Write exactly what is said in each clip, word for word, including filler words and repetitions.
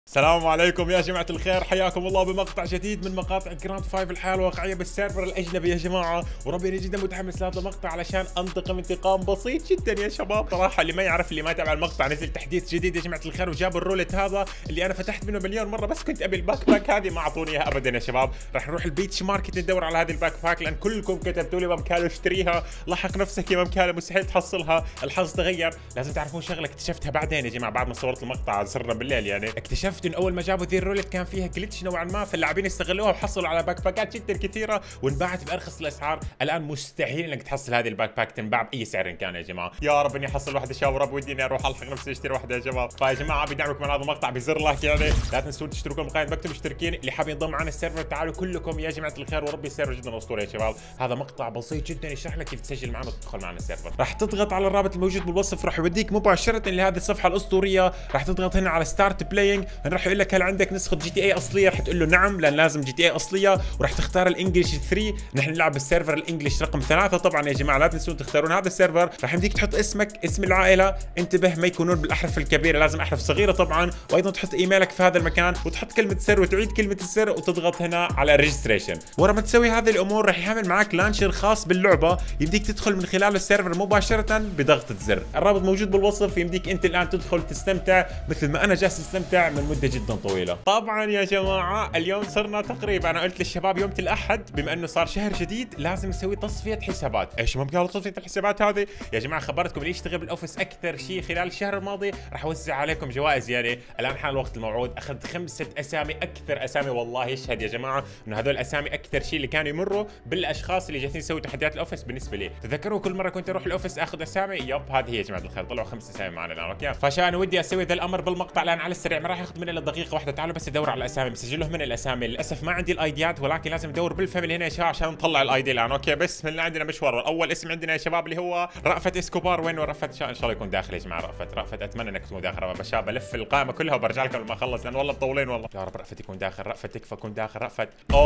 السلام عليكم يا جماعة الخير، حياكم الله بمقطع جديد من مقاطع جراند فايف الحياة الواقعية بالسيرفر الأجنبي يا جماعة. وربي أنا جدا متحمس لهذا المقطع علشان أنتقم انتقام بسيط جدا يا شباب. صراحة اللي ما يعرف اللي ما يتابع المقطع، نزل تحديث جديد يا جماعة الخير وجاب الرولت هذا اللي أنا فتحت منه مليون مرة، بس كنت أبي الباك باك هذه ما أعطوني إياها أبدا يا شباب. راح نروح البيتش ماركت ندور على هذه الباك باك، لأن كلكم كتبتوا لي ممكالو اشتريها، لحق نفسك يا ممكالو مستحيل تحصلها، الحظ تغير. لازم تعرفون شغلة اكتشفتها بعدين يا جماعة، بعد ما صورت المقطع صرنا بالليل يعني، اكتشفت إنه أول ما جابوا ذي الرولت كان فيها جلتش نوعا ما، فاللاعبين استغلوها وحصلوا على باك باكات جدا كثيره وانباعت بارخص الاسعار. الان مستحيل انك تحصل هذه الباك باك تنباع باي سعر إن كان يا جماعه. يا رب اني احصل واحده شباب، ورب ودي اني اروح الحق نفسي اشتري واحده يا شباب. فيا جماعه بدعمكم من هذا المقطع بزر لايك يعني، لا تنسوا تشتركوا بقائمه مكتب مشتركين. اللي حاب ينضم معنا السيرفر تعالوا كلكم يا جماعه الخير، وربي السيرفر جدا اسطوري يا شباب. هذا مقطع بسيط جدا يشرح لك كيف تسجل معنا وتدخل معنا السيرفر. راح تضغط على الرابط الموجود بالوصف، راح يوديك مباشره لهذه الصفحه الاسطوريه. راح تضغط هنا على ستارت بلاينج، راح يقول لك هل عندك نسخه جي تي اي اصليه؟ راح تقول له نعم لان لازم جي تي اي اصليه، وراح تختار الانجليش ثلاثة. نحن نلعب بالسيرفر الانجليش رقم ثلاثة طبعا يا جماعه، لا تنسون تختارون هذا السيرفر. راح يمديك تحط اسمك، اسم العائله، انتبه ما يكونون بالاحرف الكبيره، لازم احرف صغيره طبعا، وايضا تحط ايميلك في هذا المكان وتحط كلمه سر وتعيد كلمه السر وتضغط هنا على ريجستريشن. ورا ما تسوي هذه الامور راح يحمل معك لانشر خاص باللعبه، يمديك تدخل من خلال السيرفر مباشره بضغطه زر. الرابط موجود بالوصف، يمديك انت الان تدخل تستمتع مثل ما انا جالس استمتع من مده جدا طويله. طبعا يا جماعه اليوم صرنا تقريبا، انا قلت للشباب يوم الاحد بما انه صار شهر جديد لازم نسوي تصفيه حسابات. ايش ما قالوا تصفيه الحسابات هذه يا جماعه؟ خبرتكم اللي يشتغل بالاوفيس اكثر شيء خلال الشهر الماضي راح اوزع عليكم جوائز يعني. الان حان الوقت الموعود، اخذت خمسه اسامي، اكثر اسامي والله يشهد يا جماعه انه هذول الاسامي اكثر شيء اللي كانوا يمروا بالاشخاص اللي جالسين يسووا تحديات الاوفيس. بالنسبه لي تذكروا كل مره كنت اروح الاوفيس اخذ اسامي، يب هذه هي يا جماعه الخير، طلعوا خمس اسامي معنا الان اوكي. فعشان انا ودي اسوي ذا الامر بالمقطع الان على السريع، ما راح ياخذ مني الا دقيقه واحده. تعالوا بس ادور على الاسامي، مسجلهم من الاسامي. للاسف ما عندي الايديات، ولكن لازم ندور بالفاميلي هنا يا شباب عشان نطلع الايدي الان اوكي. بسم الله، عندنا مشوار. اول اسم عندنا يا شباب اللي هو رأفت اسكوبار. وين رأفت؟ ان شاء الله يكون داخل يا جماعه. رأفت رأفت اتمنى انك تكون داخل يا شباب، بلف القائمه كلها وبرجع لكم لما اخلص لان والله مطولين والله. يا رب رأفت يكون داخل، رأفت تكفى كون داخل. رأفت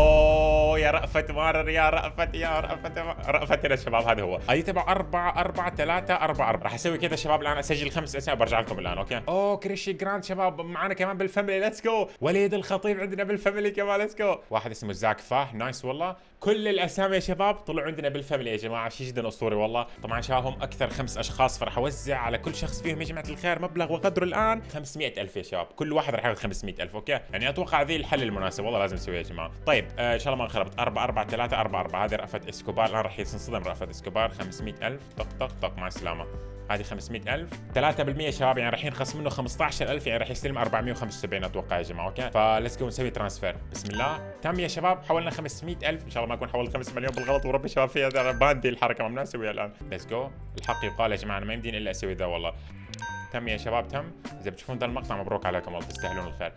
اوه يا رأفت مارر، يا رأفت يا رأفت رأفت هنا شباب. هذا هو اي تبع أربعة أربعة ثلاثة أربعة أربعة. راح اسوي كذا شباب الان، اسجل خمس اسامي وبرجع لكم الان اوكي. اوه كريشي جراند شباب معنا كمان بالفاميلي، ليتس جو. وليد الخطيب عندنا بالفاميلي كمان، ليتس جو. واحد اسمه زاك فاه، نايس والله. كل الاسامي يا شباب طلعوا عندنا بالفاميلي يا جماعه، شيء جدا اسطوري والله. طبعا شاهم اكثر خمس اشخاص، فراح اوزع على كل شخص فيهم يا جماعه الخير مبلغ وقدره الان خمسمئة ألف يا شباب. كل واحد راح ياخذ خمسمئة ألف اوكي. يعني اتوقع ذي الحل المناسب والله، لازم نسويه يا جماعه. طيب آه ان شاء الله ما انخربت. أربعة أربعة ثلاثة أربعة أربعة. هذه رأفت اسكوبار الان راح ينصدم. رأفت اسكوبار خمسمئة ألف، طق طق طق مع السلامه. هذه خمسمئة ألف، ثلاثة بالمئة شباب يعني راح ينخصم منه خمسة عشر ألف، يعني راح يستلم أربعمئة وخمسة وسبعين اتوقع يا جماعه اوكي. فليتس جو نسوي ترانسفير. بسم الله تم يا شباب، حولنا خمسمئة ألف. ان شاء الله ما اكون حولت خمسة مليون بالغلط، وربي شباب فيها انا باندي الحركه ممنوع اسويها الان. ليتس جو. الحق يقال يا جماعه انا ما يمديني الا اسوي ذا والله. تم يا شباب تم. اذا بتشوفون ذا المقطع مبروك عليكم والله، تستاهلون الخير.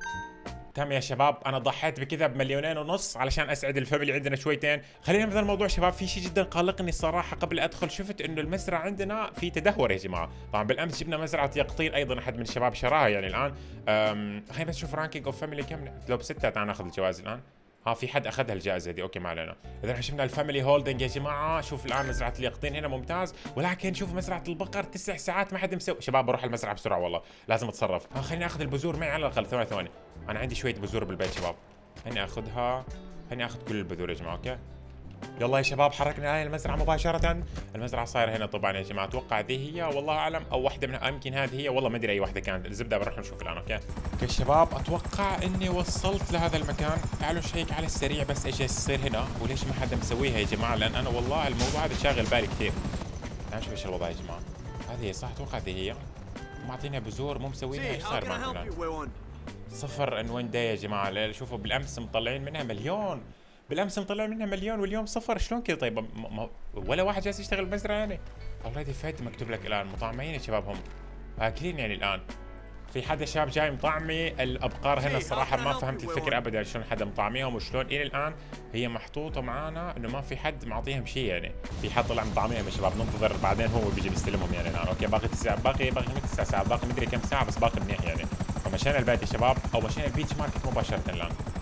تم يا شباب. انا ضحيت بكذا بمليونين ونص علشان اسعد الفاميلي عندنا شويتين. خلينا بهذا الموضوع شباب، في شيء جدا قلقني الصراحه. قبل ادخل شفت انه المزرعه عندنا في تدهور يا جماعه. طبعا بالامس جبنا مزرعه يقطين، ايضا احد من الشباب شراها يعني الان. خلينا بس نشوف رانكينج اوف فاميلي كم. لو بسته تعال ناخذ الجوائز الان. ها في حد اخذها الجائزه دي اوكي ما علينا. اذا احنا شفنا الفاميلي هولدنج يا جماعه، شوف الان مزرعه اليقطين هنا ممتاز، ولكن شوف مزرعه البقر تسع ساعات ما حد مسوي. شباب بروح المزرعه بسرعه والله، لازم اتصرف. ها خليني اخذ البذور معي على الاقل. ثواني ثواني، انا عندي شويه بذور بالبيت شباب، خليني اخذها. خليني اخذ كل البذور يا جماعه اوكي. يلا يا شباب حركنا على المزرعه مباشره. المزرعه صايره هنا طبعا يا جماعه، اتوقع ذي هي والله اعلم، او واحده منها يمكن هذه هي، والله ما ادري اي واحده كانت. الزبده بنروح نشوف الان اوكي. اوكي شباب اتوقع اني وصلت لهذا المكان. تعالوا نشيك على السريع بس ايش يصير هنا وليش ما حدا مسويها يا جماعه، لان انا والله الموضوع هذا شاغل بالي كثير. تعالوا نشوف ايش الوضع يا جماعه. هذه هي صح، اتوقع هذه هي. معطينا بذور مو مسوينها. ايش صار معنا الان؟ صفر ان وين داي يا جماعه. شوفوا بالامس مطلعين منها مليون، بالامس مطلع منها مليون واليوم صفر. شلون كذا طيب؟ م م ولا واحد جالس يشتغل بمزرعه يعني. اوريدي فايت مكتوب لك الان مطعمين يا شباب، هم اكلين يعني الان. في حدا شاب جاي مطعمي الابقار هنا الصراحه ما فهمت الفكره ابدا، شلون حدا مطعميهم وشلون الى الان هي محطوطه معانا انه ما في حد معطيهم شيء يعني. في حد طلع مطعميهم يا شباب، ننتظر بعدين هو بيجي بيستلمهم يعني الان اوكي. باقي تسع باقي باقي تسع ساعات، باقي مدري كم ساعه بس باقي منيح يعني. فمشينا البيت يا شباب، او مشينا البيتش ماركت مباشره الان.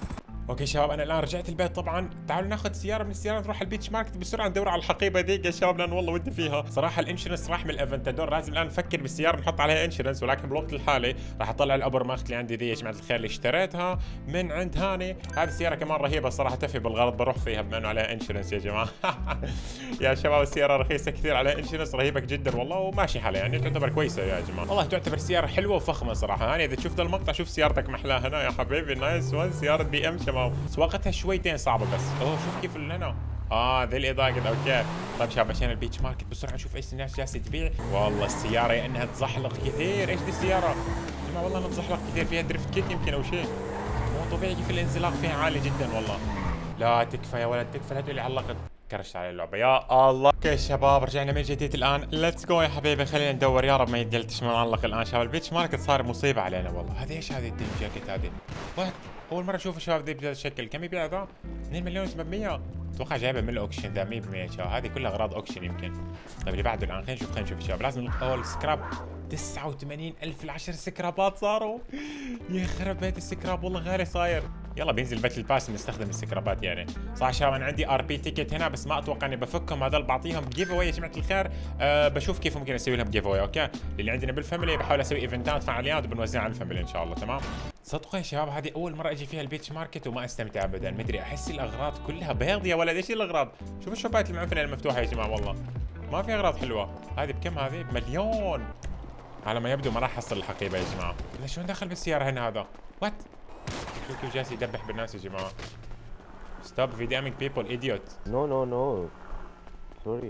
اوكي شباب انا الان رجعت البيت طبعا. تعالوا ناخذ سياره من السيارات نروح على البيتش ماركت بسرعه ندور على الحقيبه دي يا شباب، لان والله ودي فيها صراحه. الانشورنس راح من الافنتادور، لازم الان نفكر بالسياره نحط عليها انشورنس، ولكن بالوقت الحالي راح اطلع الابر ماخت اللي عندي دي يا جماعه الخير اللي اشتريتها من عند هاني. هذه السياره كمان رهيبه صراحه، تفي بالغلط بروح فيها بما انه عليها انشورنس يا جماعه. يا شباب السياره رخيصه كثير عليها انشورنس، رهيبه جدا والله وماشي حالها يعني، تعتبر كويسه يا جماعه والله، تعتبر سياره حلوه وفخمه صراحه. هاني اذا شفت المقطع شوف سيارتك محلاها هنا يا حبيبي، نايس وان سياره بي ام شباب، سواقتها شويتين صعبه بس. اوه شوف كيف اللي هنا، اه ذي الاضاءه اوكي. طيب شباب عشان البيتش ماركت بسرعه نشوف ايش الناس جالسه تبيع. والله السياره يا انها تزحلق كثير. ايش دي السياره يا جماعه؟ والله انها تزحلق كثير، فيها درفت كيت يمكن او شيء، مو طبيعي كيف الانزلاق فيها عالي جدا والله. لا تكفى يا ولد تكفى، لا تقول لي علقت، كرشت على اللعبه يا الله. اوكي شباب رجعنا من جديد الان، ليتس جو يا حبيبي. خلينا ندور، يا رب ما يدلتش معلق الان شباب. البيتش ماركت صار مصيبه علينا والله. هذه ايش هذه الدين جاكيت هذه؟ وات اول مره اشوف شباب ذي بهذا الشكل. كم يبيع ذا؟ اثنين مليون وسبعمية. اتوقع جايبه من الاوكشن ذا مية بالمية شباب، هذه كلها اغراض اوكشن يمكن. طيب اللي بعده الان خلينا نشوف خلينا نشوف شباب. لازم اول سكراب تسعة وثمانين ألف العشر سكرابات صاروا. يخرب بيت السكراب والله غالي صاير. يلا بينزل باتل باس نستخدم السكرابات يعني. صح شباب انا عندي ار بي تيكت هنا بس ما اتوقع اني بفكهم، هذول بعطيهم جيف اواي يا جماعه الخير. أه بشوف كيف ممكن اسوي لهم جيف اواي. اوكي اللي عندنا بالفاميلي بحاول اسوي ايفنتات فعاليات وبنوزعها على الفاميلي ان شاء الله. تمام صدقوا يا شباب هذه اول مره اجي فيها البيتش ماركت وما استمتع ابدا. مدري احس الاغراض كلها بيض يا ولد. ايش الاغراض؟ شوفوا الشوبات المعفنه المفتوحه يا جماعه والله ما في اغراض حلوه. هذه بكم؟ هذه بمليون. على ما يبدو ما راح احصل الحقيبه يا جماعه. لا شلون دخل بالسياره هنا هذا؟ وات؟ شوف كيف جالس يدبح بالناس يا جماعه. ستوب فيديامينج بيبل ايديوت. نو نو نو سوري.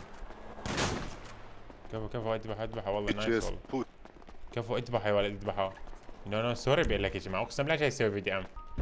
كفو كفو اذبح اذبحه والله نايس والله. كفو اذبحه يا ولد اذبحه. نو نو سوري بقول لك يا جماعه اقسم لا جاي يسوي فيديو ام.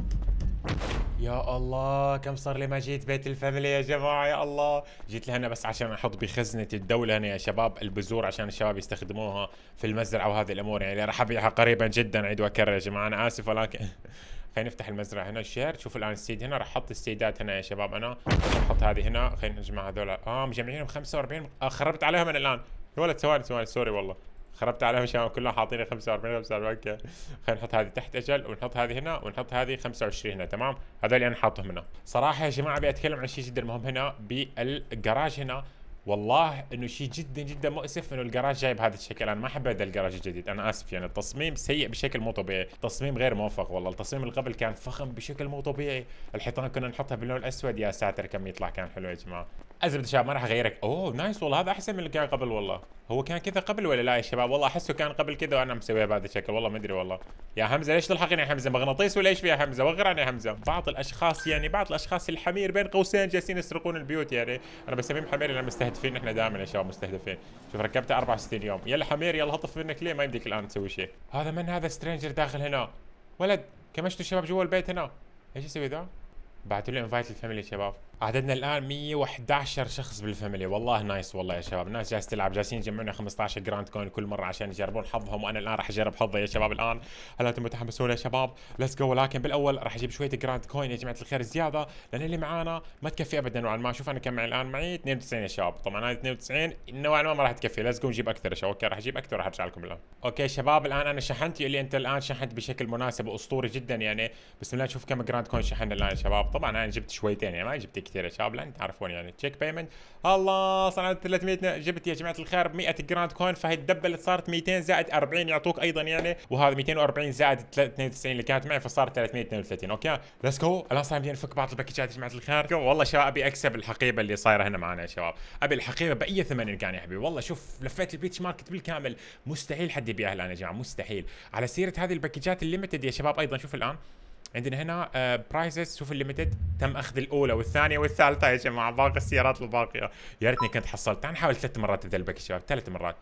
يا الله كم صار لي ما جيت بيت الفاميلي يا جماعه. يا الله جيت لهنا بس عشان احط بخزنه الدوله هنا يا شباب البذور عشان الشباب يستخدموها في المزرعه وهذه الامور يعني. راح ابيعها قريبا جدا عيد واكرر يا جماعه انا اسف ولكن. خلينا نفتح المزرعه هنا الشير. شوفوا الان السيد هنا راح احط السيدات هنا يا شباب. انا راح احط هذه هنا. خلينا نجمع هذول اه مجمعينهم خمسة وأربعين. آه خربت عليهم انا الان يا ولد. ثواني ثواني سوري والله خربت عليهم شباب كلهم حاطين خمسة وأربعين خمسة وأربعين. اوكي خلينا نحط هذه تحت اجل ونحط هذه هنا ونحط هذه خمسة وعشرين هنا. تمام هذول انا حاطهم هنا. صراحه يا جماعه ابي اتكلم عن شيء جدا مهم هنا بالجراج هنا. والله انه شيء جدا جدا مؤسف انه الجراج جاي بهذا الشكل. انا ما حبيت الجراج الجديد انا اسف يعني. التصميم سيء بشكل مو طبيعي، تصميم غير موفق والله. التصميم اللي قبل كان فخم بشكل مو طبيعي. الحيطان كنا نحطها باللون الاسود يا ساتر كم يطلع كان حلو يا جماعه. ازبد شباب ما راح اغيرك. اوه نايس والله هذا احسن من اللي كان قبل والله. هو كان كذا قبل ولا لا يا شباب؟ والله احسه كان قبل كذا وانا مسويه بهذا الشكل والله ما ادري والله. يا حمزه ليش تلحقني يا حمزه؟ مغناطيس ولا ايش فيها حمزه؟ وغرني يا حمزه. بعض الاشخاص يعني بعض الاشخاص الحمير بين قوسين جالسين يسرقون البيوت يعني. انا بسميهم حمير لان مستهدفين احنا دائما يا شباب مستهدفين. شوف ركبتها أربعة وستين يوم. يلا حمير يلا هطف منك ليه؟ ما يمديك الان تسوي شيء. هذا من هذا سترينجر داخل هنا؟ ولد كمشتوا الشباب جوا البيت هنا. ايش يسوي ذا؟ بعثوا لي انفايت للفاميلي شباب. عددنا الان مية وأحد عشر شخص بالفاميلي والله نايس والله يا شباب. الناس جالسه تلعب جالسين يجمعون خمسة عشر جراند كوين كل مره عشان يجربون حظهم وانا الان راح اجرب حظي يا شباب الان. هل انتم متحمسون يا شباب؟ ليتس جو. ولكن بالاول راح اجيب شويه جراند كوين يا جماعه الخير زياده لان اللي معانا ما تكفي ابدا نوعا ما. شوف انا كم معي الان؟ معي اثنين وتسعين يا شباب. طبعا هذه اثنين وتسعين نوعا ما ما راح تكفي. ليتس جو نجيب اكثر يا شباب. اوكي راح اجيب اكثر وراح ارجع لكم الان. اوكي شباب الان انا شحنت. يقول لي انت الان شحنت بشكل مناسب واسطوري جدا يعني. بسم الله نشوف كم جراند كوين شحنا الان يا شباب. طبعا انا جبت شويتين يعني ما جبت كثير يا شباب لان تعرفون يعني. تشيك بيمنت الله صارت ثلاثمية. جبت يا جماعه الخير ب مية جراند كوين فهي تدبلت صارت مئتين زائد أربعين يعطوك ايضا يعني. وهذا مئتين وأربعين زائد اثنين وتسعين اللي كانت معي فصار ثلاثمية واثنين وثلاثين. اوكي ليتس جو. الان صار بدي نفك بعض الباكجات يا جماعه الخير. والله شباب ابي اكسب الحقيبه اللي صايره هنا معنا يا شباب. ابي الحقيبه باي ثمن إن كان يا حبيبي. والله شوف لفيت البيتش ماركت بالكامل مستحيل حد يبيعها الان يا جماعه مستحيل. على سيره هذه الباكجات الليمتد يا شباب ايضا شوف الان عندنا هنا آه برايسز. شوف الليمتد تم اخذ الاولى والثانيه والثالثه يا جماعه. باقي السيارات الباقيه يا ريتني كنت حصلت. تعال نحاول ثلاث مرات ذا الباك شباب ثلاث مرات.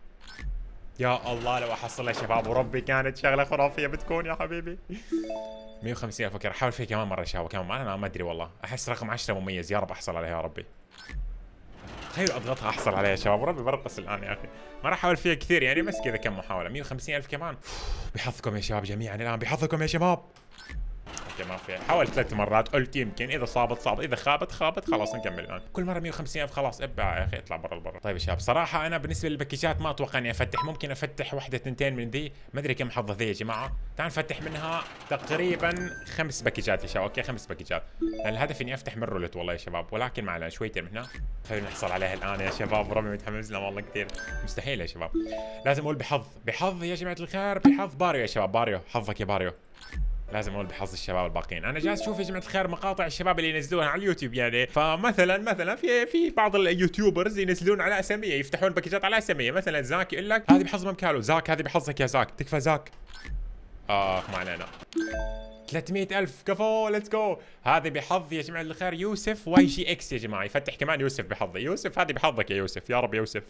يا الله لو احصلها يا شباب وربي كانت شغله خرافيه بتكون يا حبيبي. مية وخمسين ألف. اوكي راح احاول فيه كمان مره يا شباب كمان. انا ما ادري والله احس رقم عشرة مميز. يا رب احصل عليها يا ربي. تخيل اضغطها احصل عليها يا شباب وربي برقص الان يا اخي. ما راح احاول فيها كثير يعني بس كذا كم محاوله. مية وخمسين ألف كمان. بحظكم يا شباب جميعا الان بحظكم يا شباب. اوكي ما في، حاول ثلاث مرات قلت يمكن، اذا صابت صابت، اذا خابت خابت، خلاص نكمل الان. كل مره مية وخمسين ألف خلاص ابع يا اخي اطلع برا البر. طيب يا شباب صراحه انا بالنسبه للباكيجات ما اتوقع اني افتح، ممكن افتح وحده تنتين من ذي، ما ادري كم حظه ذي يا جماعه. تعال نفتح منها تقريبا خمس باكيجات يا شباب. اوكي خمس باكيجات، لان الهدف اني افتح من رولت والله يا شباب، ولكن معنا شويتين من هنا. خلينا نحصل عليها الان يا شباب، ربي متحمس لها والله كثير. مستحيل يا شباب، لازم اقول بحظ، بحظ يا جماعه الخير، بحظ باريو يا شباب. باريو حظك يا باريو، لازم اقول بحظ الشباب الباقيين. انا جالس اشوف يا جماعه الخير مقاطع الشباب اللي ينزلونها على اليوتيوب يعني، فمثلا مثلا في في بعض اليوتيوبرز ينزلون على اساميه، يفتحون باكيجات على اساميه، مثلا زاك يقول لك هذه بحظ ممكالو، زاك هذه بحظك يا زاك، تكفى زاك. اخ ما علينا. ثلاثمية ألف كفو ليتس جو. هذه بحظ يا جماعه الخير يوسف واي جي اكس يا جماعه، يفتح كمان يوسف بحظي. يوسف هذه بحظك يا يوسف، يا رب يوسف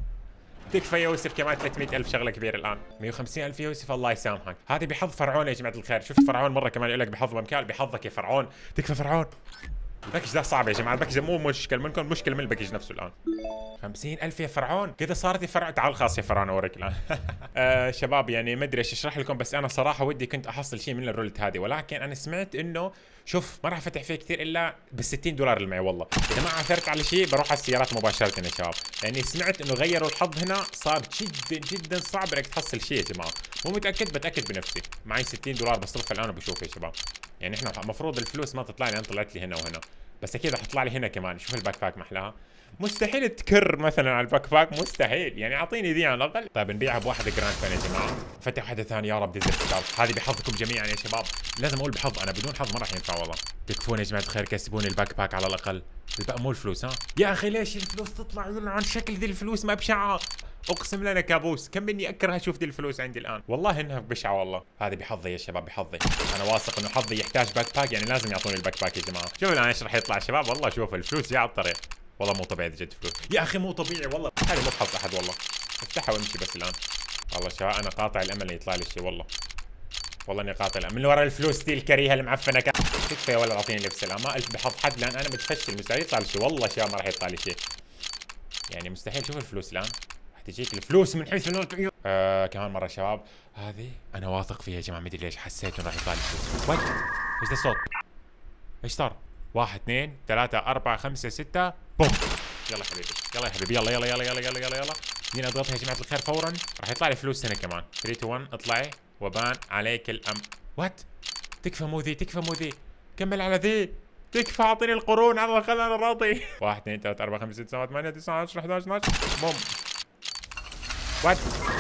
تكفى يوسف كمان. ثلاثمية ألف شغله كبيره الان. مية وخمسين ألف يوسف الله يسامحك. هذه بحظ فرعون يا جماعه الخير، شفت فرعون مره كمان يقول لك بحظ ممكال، بحظك يا فرعون، تكفى فرعون. الباكج ده صعب يا جماعه، الباكج مو مشكله منكم، مشكله من الباكج نفسه الان. خمسين ألف يا فرعون، كذا صارت يا فرعون. تعال خلاص يا فرعون اوريك الان. آه شباب يعني ما ادري ايش اشرح لكم، بس انا صراحه ودي كنت احصل شيء من الرولت هذه، ولكن انا سمعت انه شوف ما راح افتح فيه كثير الا بال ستين دولار اللي معي. والله اذا ما عثرت على شيء بروح على السيارات مباشره يا شباب، لاني سمعت انه غيروا الحظ هنا، صار جدا جدا صعب انك تحصل شيء يا جماعه. مو متاكد، بتاكد بنفسي. معي ستين دولار بصرفها الان وبشوف يا شباب. يعني احنا المفروض الفلوس ما تطلع لي، انا طلعت لي هنا وهنا، بس اكيد حطلع لي هنا كمان. شوف الباك باك محلاها، مستحيل تكر مثلا على الباك باك، مستحيل يعني. اعطيني ذي على الاقل. طيب نبيعها بواحده جراند فان يا جماعه. فتح واحده ثانيه يا رب ديزل ستارز. هذه بحظكم جميعا يا شباب، لازم اقول بحظ، انا بدون حظ ما راح ينفع والله. تكفون يا جماعه الخير، كسبوني الباك باك على الاقل. الباقي مو الفلوس ها يا اخي، ليش الفلوس تطلع عن شكل ذي الفلوس ما بشعه؟ اقسم لنا كابوس، كم مني اكره اشوف دي الفلوس عندي الان، والله انها بشعه والله. هذه بحظي يا شباب، بحظي. انا واثق انه حظي يحتاج باك باك، يعني لازم يعطوني الباك باك يا جماعه. شوف الان ايش راح يطلع يا شباب. والله شوف الفلوس جايه على الطريق، والله مو طبيعي جد فلوس يا اخي، مو طبيعي والله. هذه مو بحظ احد والله. افتحها وامشي بس الان. والله شباب انا قاطع الامل يطلع لي شيء والله، والله اني قاطع الامل من ورا الفلوس دي الكريهه المعفنه. تكفى يا ولد اعطيني لبس الان، ما قلت بحظ حد لان انا متفشل، مستحيل يطلع لي شيء والله شباب، ما راح يطلع لي شيء يعني مستحيل. شوف الفلوس الان، تجيك الفلوس من حيث انه آه كمان مره شباب. هذه انا واثق فيها يا جماعه، ما ادري ليش حسيت انه راح يطلع لي فلوس. وين ايش ذا الصوت؟ ايش صار؟ واحد اثنين ثلاثة أربعة خمسة ستة بوم. يلا حبيبي يلا يا حبيبي يلا يلا يلا يلا يلا يلا يلا جينا اضغطها يا جماعه الخير فورا، راح يطلع لي فلوس هنا كمان. ثلاثة اثنين واحد اطلعي وبان عليك الام. وات؟ تكفى مو ذي، تكفى مو ذي، كمل على ذي، تكفى اعطيني القرون على الاقل انا راضي. واحد اثنين ثلاثة أربعة خمسة ستة سبعة ثمانية تسعة عشرة أحد عشر اثنا عشر بوم. وات؟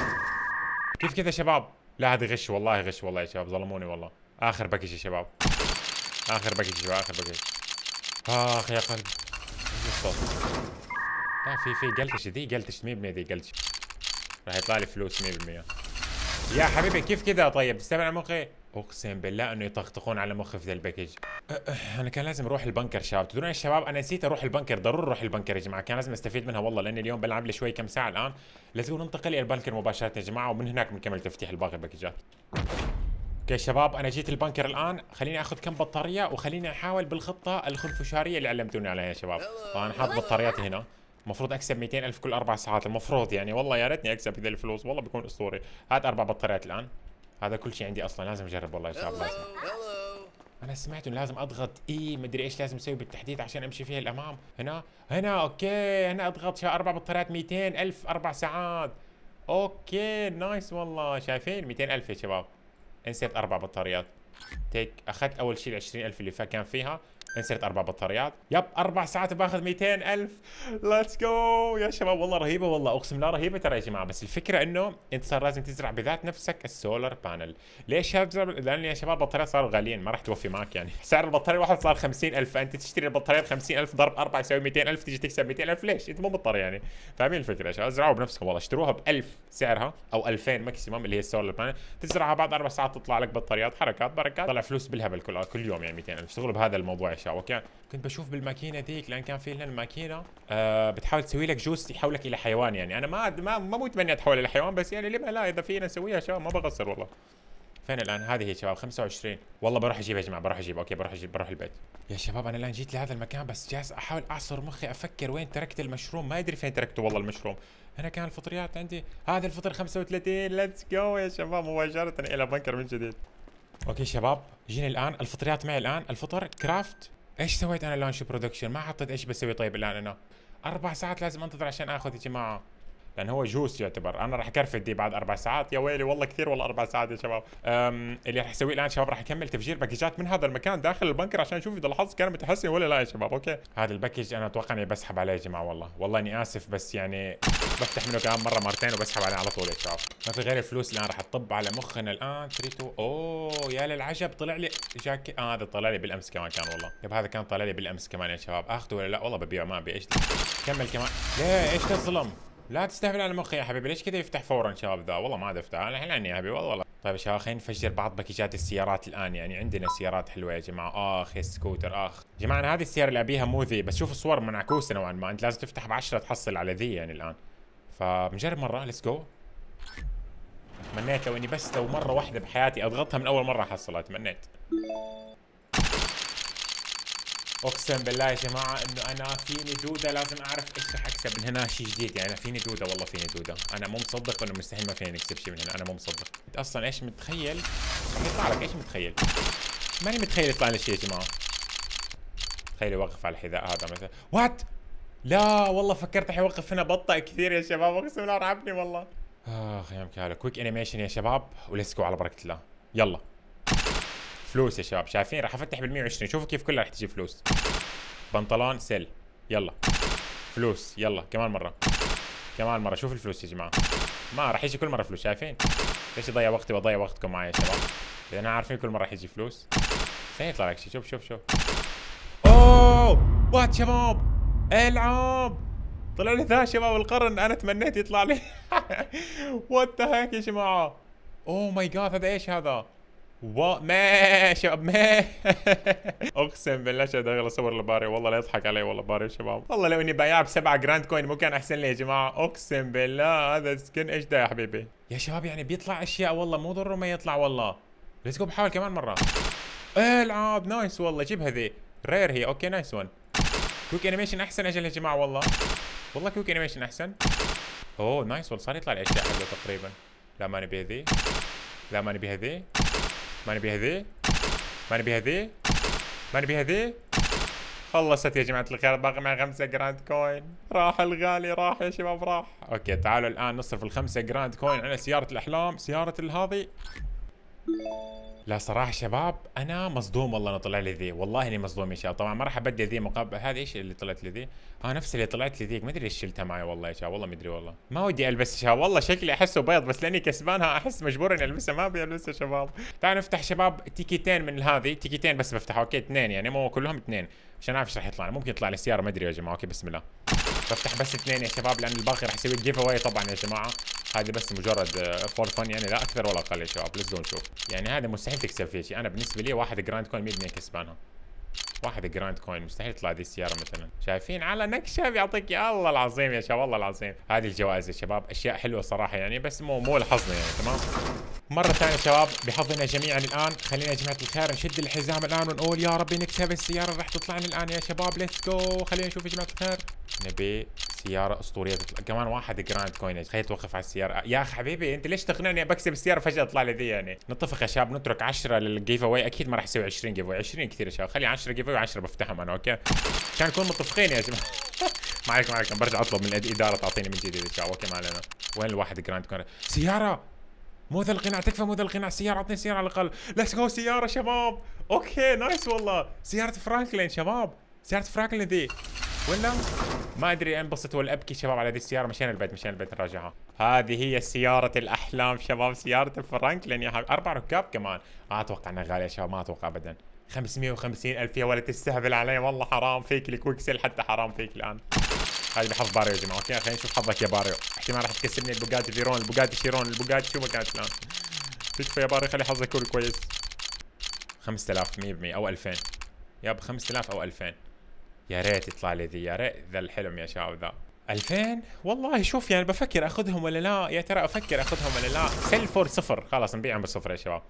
كيف كذا شباب؟ لا هذه غش والله، غش والله يا شباب، ظلموني والله. اخر باكج يا شباب، اخر باكج يا شباب، اخر باكج. اخ يا قلبي ايش الصوت؟ لا في في قلتش ذي، قلتش مية بالمية ذي قلتش. راح يطلع لي فلوس مية بالمية يا حبيبي. كيف كذا طيب؟ تستمع مخي؟ اقسم بالله انه يطقطقون على مخي في ذا الباكج. انا كان لازم اروح البنكر شباب. تدرون يا شباب انا نسيت اروح البنكر، ضروري اروح البنكر يا جماعه، كان لازم استفيد منها والله، لاني اليوم بلعب لي شوي كم ساعه الان. لازم ننتقل الى البنكر مباشره يا جماعه، ومن هناك بنكمل تفتيح الباقي الباكجات. اوكي شباب انا جيت البنكر الان، خليني اخذ كم بطاريه وخليني احاول بالخطه الخنفشاريه اللي علمتوني عليها يا شباب. طبعا حاط بطارياتي هنا، المفروض اكسب مئتين ألف كل اربع ساعات المفروض يعني، والله يا ريتني اكسب ذي الفلوس والله بيكون اسطوري. هات اربع بطاريات الان، هذا كل شيء عندي اصلا، لازم اجرب والله يا شباب لازم. انا سمعت انه لازم اضغط اي مدري ايش لازم اسوي بالتحديد عشان امشي فيها الامام. هنا هنا اوكي هنا اضغط اربع بطاريات مئتين ألف اربع ساعات. اوكي نايس والله، شايفين مئتين ألف يا شباب. انسرت اربع بطاريات، تيك اخذت اول شيء ال عشرين ألف اللي كان فيها، انسرت اربع بطاريات، يب اربع ساعات باخذ مئتين ألف. ليتس جو يا شباب، والله رهيبه والله اقسم بالله رهيبه ترى يا جماعه. بس الفكره انه انت صار لازم تزرع بذات نفسك السولار بانل. ليش هذا؟ لان يا شباب البطاريات صاروا غاليين، ما راح توفي معك يعني. سعر البطاريه الواحد صار خمسين ألف، فانت تشتري البطاريه ب خمسين ألف ضرب أربعة يساوي مئتين ألف، تيجي تكسب مئتين ألف. ليش؟ انت مو مضطر يعني. فاهمين الفكره يا شباب؟ ازرعوا بنفسكم والله، اشتروها ب ألف سعرها او ألفين ماكسيموم اللي هي السولار بانل، تزرعها بعد اربع ساعات تطلع لك بطاريات، حركات بركات، طلع فلوس بالهبل كل كل يوم يعني مئتين ألف. اشتغلوا بهذا الموضوع يا شباب. اوكي كنت بشوف بالماكينه ذيك، لان كان في لنا الماكينه آه بتحاول تسوي لك جوس يحولك الى حيوان يعني. انا ما ما ما متمنى اتحول الى حيوان، بس يعني لما لا، اذا فينا نسويها شباب ما بقصر والله. فين الان؟ هذه هي شباب خمسة وعشرين. والله بروح اجيبها يا جماعه، بروح اجيب. اوكي بروح اجيب، بروح البيت يا شباب. انا الان جيت لهذا المكان بس جالس احاول اعصر مخي افكر وين تركت المشروم، ما ادري فين تركته والله المشروم. هنا كان الفطريات عندي، هذا الفطر خمسة وثلاثين. ليتس جو يا شباب مباشره الى بنكر من جديد. اوكي شباب جيني الان الفطريات معي الان، الفطر كرافت. ايش سويت انا لانش برودكشن؟ ما حطيت ايش بسوي طيب الان انا؟ اربع ساعات لازم انتظر عشان اخذ يا جماعه، لان هو جوس يعتبر. انا راح اكرفت دي بعد اربع ساعات. يا ويلي والله كثير والله اربع ساعات يا شباب. أم اللي راح اسويه الان شباب، راح اكمل تفجير باكيجات من هذا المكان داخل البنكر عشان اشوف اذا الحظ كان متحسن ولا لا يا شباب. اوكي هذا الباكيج انا اتوقع اني بسحب عليه يا جماعه. والله والله اني اسف، بس يعني بفتح منه كمان مره مرتين وبسحب عليه على طول يا شباب. ما في غير الفلوس الان راح تطب على مخنا الان. تريتو اوه يا للعجب، طلع لي جاكي. اه هذا طلع لي بالامس كمان كان والله. يب هذا كان طلع لي بالامس كمان يا شباب. اخذه ولا لا؟ والله ببيعه ما ابي. ايش كمل كمان. ليه ايش الظلم؟ لا تستهبل على مخي يا حبيبي. ليش كذا يفتح فورا شباب ذا؟ والله ما عاد افتح الحين عني يا حبيبي والله, والله. طيب يا شباب خلينا نفجر بعض باكيجات السيارات الان. يعني عندنا سيارات حلوه يا جماعه. اخ يا سكوتر اخ يا جماعه. انا هذه السياره اللي ابيها مو ذي، بس شوف الصور منعكوسه نوعا ما. انت لازم تفتح بعشرة تحصل على ذي يعني الان. فبنجرب مره. ليتس جو. تمنيت لو اني بس لو مره واحده بحياتي اضغطها من اول مره احصلها. تمنيت. اقسم بالله يا جماعه انه انا فيني دوده. لازم اعرف ايش رح اكسب من هنا. شيء جديد يعني. فيني دوده والله فيني دوده. انا مو مصدق انه مستحيل ما فيني نكسب شيء من هنا. انا مو مصدق. انت اصلا ايش متخيل يطلع لك؟ ايش متخيل؟ ماني متخيل يطلع لي شيء يا جماعه. تخيل يوقف على الحذاء هذا مثلا. وات لا والله فكرت حيوقف هنا. بطأ كثير يا شباب. اقسم بالله رعبني والله. اخ يا مكاله. كويك انيميشن يا شباب وليتس جو على بركه الله. يلا فلوس يا شباب. شايفين راح افتح بال مية وعشرين. شوفوا كيف كلها راح تجي فلوس. بنطلون سل. يلا فلوس. يلا كمان مره كمان مره. شوف الفلوس يا جماعه. ما راح يجي كل مره فلوس. شايفين ليش اضيع وقتي واضيع وقتكم معي يا شباب؟ لان عارفين كل مره راح يجي فلوس. فين يطلع لك شيء؟ شوف شوف شوف. اوه وات شباب العاب. طلع لي ذا شباب القرن. انا تمنيت يطلع لي. وات ذا هيك يا جماعه. اوه ماي جاد هذا ايش هذا؟ و ما شباب ما. اقسم بالله شهد اغلى صور لباري. والله لا يضحك علي والله باري يا شباب. والله لو اني بايعه بسبعة جراند كوين مو كان احسن لي يا جماعه. اقسم بالله هذا سكن ايش ده يا حبيبي يا شباب. يعني بيطلع اشياء والله مو ضروري ما يطلع والله. ليتس جو. بحاول كمان مره. العاب نايس والله. جيبها ذي رير هي. اوكي نايس ون. كويك انيميشن احسن اجل يا جماعه والله. والله كويك انيميشن احسن. اوه نايس والله. صار يطلع لي اشياء حلوه تقريبا. لا ما نبي ذي. لا ما نبي هذي. ما نبي هذي. ما نبي هذي. ما نبي هذي. خلصت يا جماعة الخير. باقي معي خمسة جراند كوين. راح الغالي راح يا شباب راح. اوكي تعالوا الان نصرف الخمسة جراند كوين على سيارة الاحلام. سيارة هذه. لا صراحة شباب انا مصدوم والله انه طلع لي ذي. والله اني مصدوم يا شباب. طبعا ما راح ابدل ذي مقابل هذه. ايش اللي طلعت لي ذي؟ اه نفس اللي طلعت لي ذيك. ما ادري ليش شلتها معي والله يا شباب. والله ما ادري والله. ما ودي البس يا شباب. والله شكلي احسه بيض بس لاني كسبانها احس مجبور اني البسها. ما ابي البسها يا شباب. تعالوا نفتح شباب تيكيتين من هذه. تيكيتين بس بفتحها. اوكي اثنين يعني مو كلهم اثنين عشان اعرف ايش راح يطلع. ممكن يطلع لي سيارة ما ادري يا جماعة. اوكي بسم الله. بفتح بس اثنين يا شباب لان الباقي راح اسوي جيف اواي طبعا يا جماعة. هذه بس مجرد فور فن يعني لا اكثر ولا اقل يا شباب. ليتس جو نشوف. يعني هذا مستحيل تكسب فيه شيء. انا بالنسبه لي واحد جراند كوين مية بالمية كسبانها. واحد جراند كوين مستحيل يطلع دي السياره مثلا. شايفين على نكشه بيعطيك يا الله العظيم يا شباب. والله العظيم هذه الجوائز يا شباب اشياء حلوه صراحه يعني. بس مو مو لحظنا يعني. تمام. مره ثانيه شباب بحظنا جميعا الان. خلينا يا جماعه الخير نشد الحزام الان ونقول يا ربي نكسب السياره اللي راح تطلع لنا الان يا شباب. ليتس جو. خلينا نشوف يا جماعه الخير. نبي سياره اسطوريه تطلع. كمان واحد جراند كوين. خلي توقف على السياره يا اخي حبيبي. انت ليش تقنعني بكسب السياره فجاه تطلع لي ذي يعني؟ نتفق يا شباب نترك عشرة للجيف اواي. اكيد ما راح اسوي عشرين جيف اواي. عشرين كثير يا شباب. خلي عشرة جيف اواي و10 بفتحهم انا. اوكي عشان نكون متفقين يا جماعه. ما عليكم ما عليكم. برجع اطلب من الاداره تعطيني من جديد يا شباب. اوكي ما علينا. وين الواحد جراند كوين؟ سياره مو ذا القناع. تكفى مو ذا القناع. سياره اعطني سياره على الاقل. ليتس جو. سياره شباب. اوكي نايس والله. سياره فرانكلين شباب. سياره فرانكلين ذي ولا ما ادري. انبسط ولا ابكي شباب على ذي السياره. مشينا البيت مشينا البيت نراجعها. هذه هي سياره الاحلام شباب. سياره فرانكلين يا حبيبي. اربع ركاب كمان. ما اتوقع انها غاليه يا شباب. ما اتوقع ابدا. خمسمية وخمسين الف يا ولد تستهبل علي والله. حرام فيك الكويك سيل حتى. حرام فيك الان. هذه بحظ باريو يا جماعه. اوكي خلينا نشوف حظك يا باريو. احتمال راح تكسبني البوجاتي فيرون البوجاتي شيرون البوجاتي شو ما كانت الان. تكفى يا باريو. خلي حظك يكون كويس. خمسة آلاف مية بالمية او ألفين. ياب خمسة آلاف او ألفين. يا ريت يطلع لي ذي. يا ريت ذا الحلم يا شباب ذا. ألفين والله. شوف يعني بفكر اخذهم ولا لا. يا ترى افكر اخذهم ولا لا. سيل فور صفر. خلاص نبيعهم بالصفر يا شباب.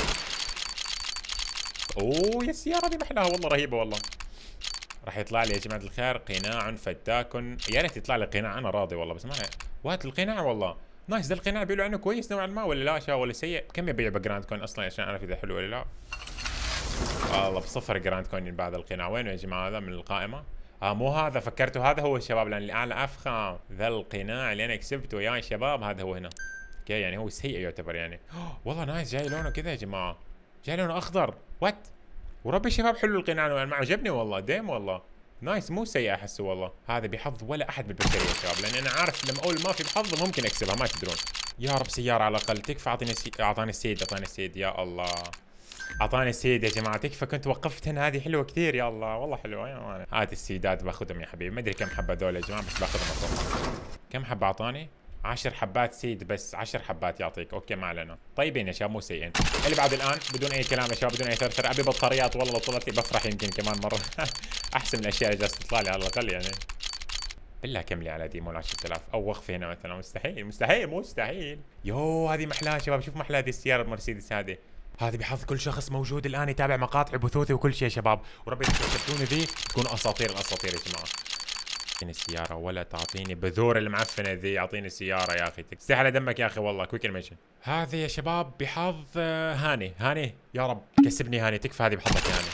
اوه يا السياره دي محلاها والله رهيبه والله. راح يطلع لي يا جماعه الخير قناع فتاك. يا ريت يطلع لي قناع. انا راضي والله بس ما وهات القناع والله. نايس. ذا القناع بيقولوا عنه كويس نوعا ما ولا لا شا ولا سيء؟ كم يبيع بجراند كوين اصلا عشان اعرف اذا حلو ولا لا. والله بصفر جراند كوين بعد القناع. وينه يا جماعه هذا من القائمه؟ اه مو هذا، فكرته هذا هو الشباب، لان الاعلى افخم. ذا القناع اللي انا كسبته يا شباب هذا هو هنا. اوكي يعني هو سيء يعتبر يعني. والله نايس، جاي لونه كذا يا جماعه، جاي لونه اخضر. وات وربي الشباب حلو القناع، انا عجبني والله ديم والله نايس، مو سيء احسه والله. هذا بحظ ولا احد بالبشريه يا شباب، لان انا عارف لما اقول ما في بحظ ممكن اكسبها ما تدرون. يا رب سياره على الاقل تكفى. اعطيني سي... اعطاني السيد، اعطاني السيد يا الله، اعطاني السيد يا جماعه تكفى. كنت وقفتهن هذه حلوه كثير يا الله والله حلوه يا مان. هات السيدات باخذهم يا حبيبي، ما ادري كم حبه هذول يا جماعه بس باخذهم اتوقع. كم حبه اعطاني؟ عشر حبات سيد بس، عشر حبات يعطيك. اوكي ما علينا، طيبين يا شباب مو سيئين. اللي بعد الان بدون اي كلام يا شباب، بدون اي ثرثر، ابي بطاريات والله. لو طلعت لي بفرح يمكن كمان مره. احسن من الاشياء اللي جالسه تطلع لي على الاقل يعني. بالله كم لي على ديمون عشرة آلاف او وقف هنا مثلا، مستحيل مستحيل مستحيل. يو هذه محلاها شباب، شوف محلاه هذه السياره المرسيدس هذه. هذه بحظ كل شخص موجود الان يتابع مقاطع بثوثي وكل شيء يا شباب، وربي تكتبوني ذي تكونوا اساطير الاساطير يا جماعه. اعطيني السياره ولا تعطيني بذور المعفنه ذي، اعطيني السياره يا اخي، تستحي على دمك يا اخي والله. كويك انيميشن هذه يا شباب بحظ هاني. هاني يا رب كسبني هاني، تكفى هذه بحظك يا هاني.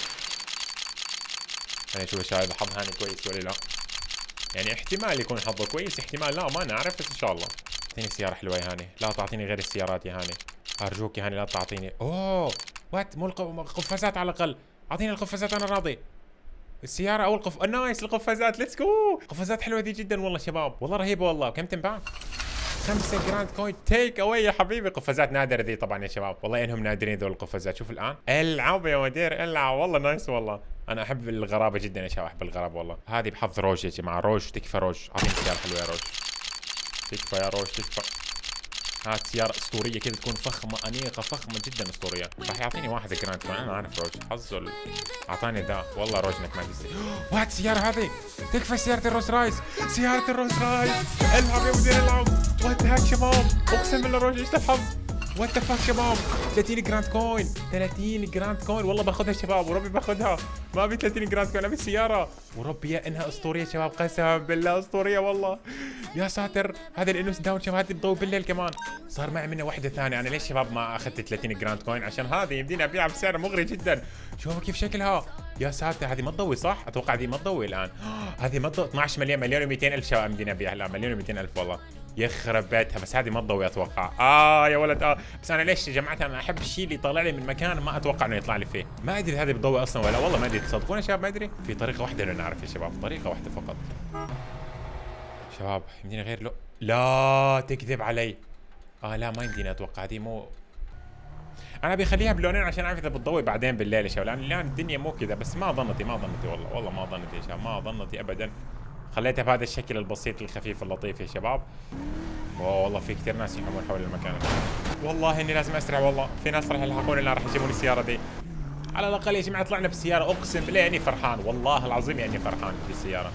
هاني شوف يا شباب حظ هاني كويس ولا لا؟ يعني احتمال يكون حظه كويس، احتمال لا، ما نعرف بس ان شاء الله. اعطيني سياره حلوه يا هاني، لا تعطيني غير السيارات يا هاني ارجوك يا هاني، لا تعطيني. اوه وات مو القفازات على الاقل، اعطيني القفازات انا راضي. السيارة او القف نايس القفازات، ليتس جو. قفازات حلوة ذي جدا والله شباب، والله رهيبة والله. كم تنباع؟ خمسة جراند كوين تيك اواي يا حبيبي. قفازات نادرة ذي طبعا يا شباب، والله انهم نادرين ذول القفازات. شوف الان العب يا مدير العب، والله نايس والله. انا احب الغرابة جدا يا شباب، احب الغرابة والله. هذه بحظ روج يا جماعة، روج تكفى روج. اعطيني سيارة حلوة يا روج، تكفى يا روج تكفى. هات سيارة اسطورية كذا تكون فخمة انيقة، فخمة جدا اسطورية. راح يعطيني واحد جراند كوين، انا عارف روج حظه ال... اعطاني ذا والله. روج انك ما تستحي. وات السيارة هذه تكفى، سيارة الروز رايس، سيارة الروز رايس. العب يا مدير العب. وات هاك شباب، اقسم بالله روج ايش الحظ. وات ذا فاك شباب، ثلاثين جراند كوين، ثلاثين جراند كوين والله باخذها شباب، وربي باخذها. ما ابي ثلاثين جراند كوين، ابي السيارة وربي يا انها اسطورية شباب، قسما بالله اسطورية والله. يا ساتر هذا الانوس داون شباب، هذه بتضوي بالليل كمان. صار معي منها وحده ثانيه. انا ليش شباب ما اخذت ثلاثين جراند كوين؟ عشان هذه يمديني ابيعها بسعر مغري جدا. شوفوا كيف شكلها يا ساتر. هذه ما تضوي صح؟ اتوقع هذه ما تضوي الان. هذه ما تضوي. اثنعش مليون، مليون ومئتين الف شباب يمديني ابيعها الان، مليون ومئتين الف والله. يخرب بيتها. بس هذه ما تضوي اتوقع. اه يا ولد اه. بس انا ليش جمعتها؟ انا احب الشيء اللي يطلع لي من مكان ما اتوقع انه يطلع لي فيه. ما ادري هذه بتضوي اصلا ولا، والله ما ادري. تصدقون يا شباب ما ادري. في طريقه واحده انه نعرف يا شباب، طريقه واحده فقط شباب. يمديني غير لو لا تكذب علي. اه لا ما يمديني اتوقع، هذه مو. انا بخليها بلونين عشان اعرف اذا بتضوي بعدين بالليل يا شباب، لان الان الدنيا مو كذا. بس ما ظنتي ما ظنتي والله، والله ما ظنتي يا شباب، ما ظنتي ابدا. خليتها بهذا الشكل البسيط الخفيف اللطيف يا شباب. اوه والله في كثير ناس يحومون حول المكان. والله اني لازم اسرع، والله في ناس راح يلحقوني الان، راح يجيبوني السياره دي. على الاقل يا جماعه طلعنا بالسياره، اقسم بالله اني فرحان، والله العظيم اني فرحان بالسياره.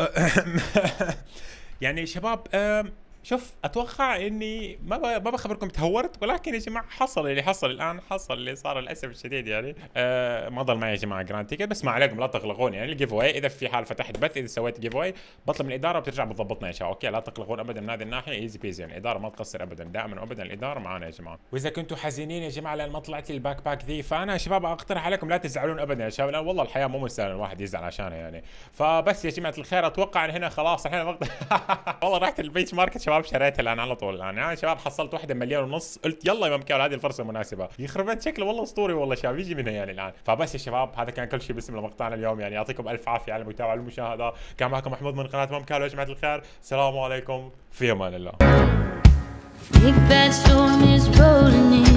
يعني شباب شوف اتوقع اني ما ما بخبركم تهورت، ولكن يا جماعه حصل اللي حصل الان، حصل اللي صار للاسف الشديد يعني. أه ما ضل معي يا جماعه جراند تيكت، بس ما عليكم لا تقلقون يعني. الجيف اواي اذا في حال فتحت بث، اذا سويت جيف اواي بطلب من الاداره وبترجع بتضبطنا يا شباب. اوكي لا تقلقون ابدا من هذه الناحيه، ايزي بيزي يعني. الاداره ما تقصر ابدا، دائما وابدا الاداره معانا يا جماعه. واذا كنتوا حزينين يا جماعه لان ما طلعت لي الباك باك ذي، فانا يا شباب اقترح عليكم لا تزعلون ابدا يا شباب، لان والله الحياه مو مستاهله الواحد يزعل عشانها يعني. فبس يا جماعه الخير اتوقع ان هنا خلاص الحين وقت. والله رحت البيتش ماركت شباب شريتها الان على طول الان يعني. شباب حصلت واحده مليون ونص، قلت يلا يا مكاول هذه الفرصه مناسبه. يخرب بيت شكله والله اسطوري والله شباب، يجي منها يعني الان. فبس يا شباب هذا كان كل شيء باسم مقطعنا اليوم يعني. يعطيكم الف عافيه على المتابعه والمشاهده. كان معكم محمود من قناه مكاول يا جماعه الخير. السلام عليكم، في امان الله.